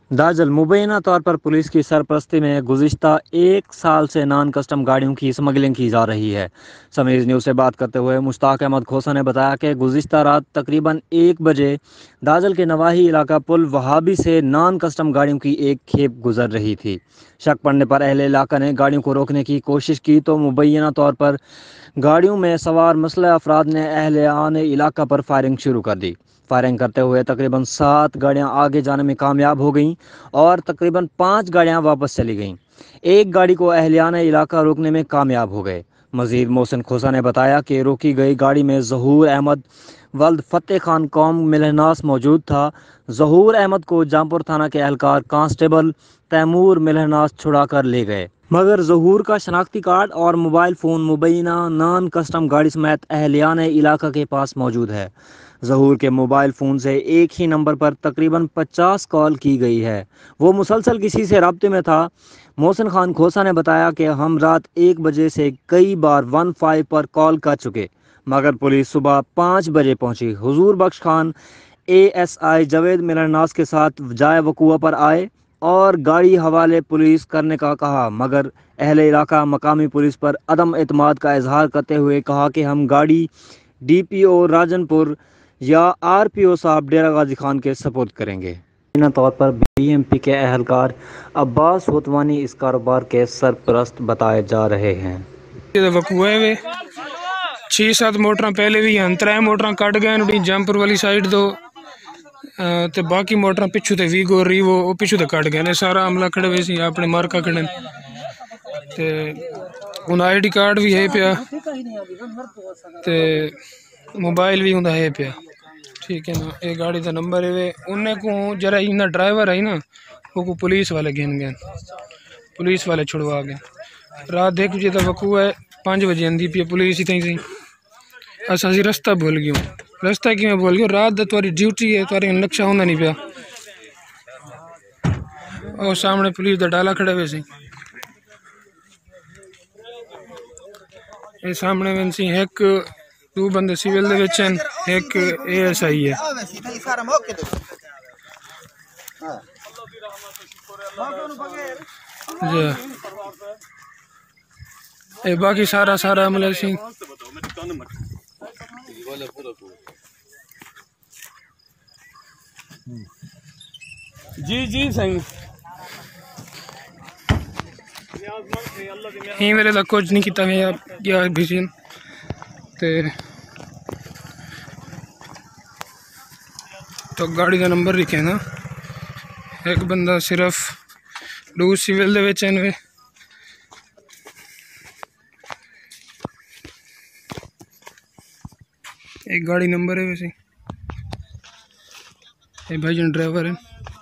दाजल मुबैना तौर पर पुलिस की सरपरस्ती में गुज़िश्ता 1 साल से नॉन कस्टम गाड़ियों की स्मगलिंग की जा रही है। समीज न्यूज़ से बात करते हुए मुश्ताक अहमद खोसा ने बताया कि गुज़िश्ता रात तकरीबन 1 बजे दाजल के नवाही इलाका पुल वहाबी से नॉन कस्टम गाड़ियों की एक खेप गुजर रही थी। शक पड़ने पर अहले इलाका ने गाड़ियों को रोकने की कोशिश की तो मुबैना तौर पर गाड़ियों में सवार मुसल्लह अफराद ने अहले आने इलाका पर फायरिंग शुरू कर दी। फायरिंग करते हुए तकरीबन 7 गाड़ियां आगे जाने में कामयाब हो गईं और तकरीबन 5 गाड़ियां वापस चली गईं। एक गाड़ी को अहलियाना इलाका रोकने में कामयाब हो गए। मजीद मोहसिन खोसा ने बताया कि रोकी गई गाड़ी में जहूर अहमद वल्द फ़तेह खान कौम मिलहनास मौजूद था। जहूर अहमद को जामपुर थाना के एहलकार कांस्टेबल तैमूर मिलहनास छुड़ा कर ले गए, मगर जहूर का शनाख्ती कार्ड और मोबाइल फ़ोन मुबैना नॉन कस्टम गाड़ी समेत अहलियाना इलाका के पास मौजूद है। जहूर के मोबाइल फ़ोन से एक ही नंबर पर तकरीबन 50 कॉल की गई है। वो मुसलसल किसी से रब्ते में था। मोहसिन खान खोसा ने बताया कि हम रात 1 बजे से कई बार 15 पर कॉल कर चुके, मगर पुलिस सुबह 5 बजे पहुंची। हुजूर बख्श खान एएसआई जावेद मिलनास के साथ जाए वकूआ पर आए और गाड़ी हवाले पुलिस करने का कहा, मगर अहले इलाका मकामी पुलिस पर अदम एतमाद का इजहार करते हुए कहा कि हम गाड़ी डीपीओ राजनपुर या आरपीओ साहब डेरा गाजी खान के सपोर्ट करेंगे। तौर पर बीएमपी के अहलकार अब्बास होतवानी इस कारोबार के सरपरस्त बताए जा रहे हैं। वकूए वे 6-7 मोटर पहले भी हैं, 3 मोटर कट गए जंपर वाली साइड दो ते बाकी मोटर पिछू ते वीगो रीवो पिछू ते कट गए ने। सारा अमला खड़े हुए सी अपने मार्का खड़े ते हुन आईडी कार्ड भी है पिया ते मोबाइल भी हुंदा है पिया। ठीक है ना, ये गाड़ी का नंबर है उन्हें को जरा इना ड्राइवर है ना वो को पुलिस वाले गिन गए, पुलिस वाले छुड़वा गए। रात 1 बजे तक वकू है, 5 बजे आंदी पी पुलिस ही थी। असा रास्ता भूल गयो, रास्ता कि भूल गयो, रात तुम्हारी ड्यूटी है, तुम्हारे नक्शा होंगे नहीं पिया। और सामने पुलिस का डाला खड़े हुए सी, ये सामने में सी एक 2 बंदे सिविल दे विच हैं, एक एएसआई है। जी बाकी सारा मतलब सी जी सही ही मेरे तक कुछ नहीं किया मैं या भिजन ते तो गाड़ी का नंबर लिखे ना। एक बंदा सिर्फ 2 सिविल दे विच हैं, एक गाड़ी नंबर है वैसे, ये भाईजान ड्राइवर है।